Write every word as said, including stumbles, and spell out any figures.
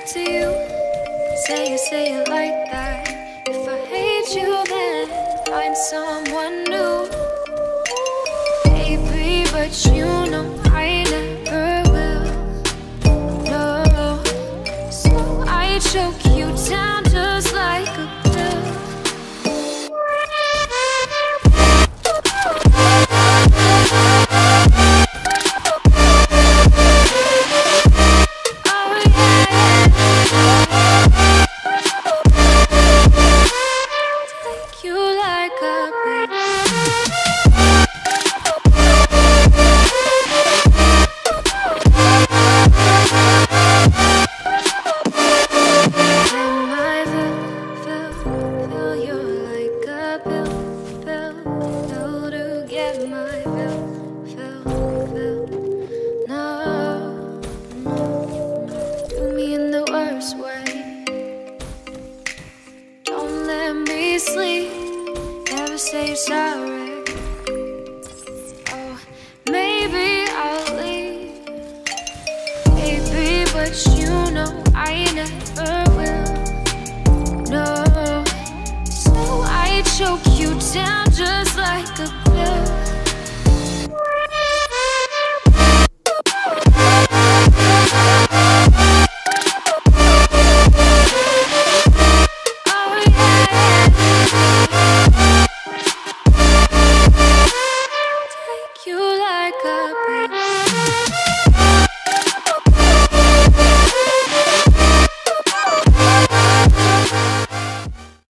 to you. Say it, say it like that. If I hate you, then find someone new. Baby, but you know I never will. No, so I choke you down just like a pill. Sleep, never say you're sorry. Oh, maybe I'll leave, baby, but you know I never will. No, so I choke you down just like a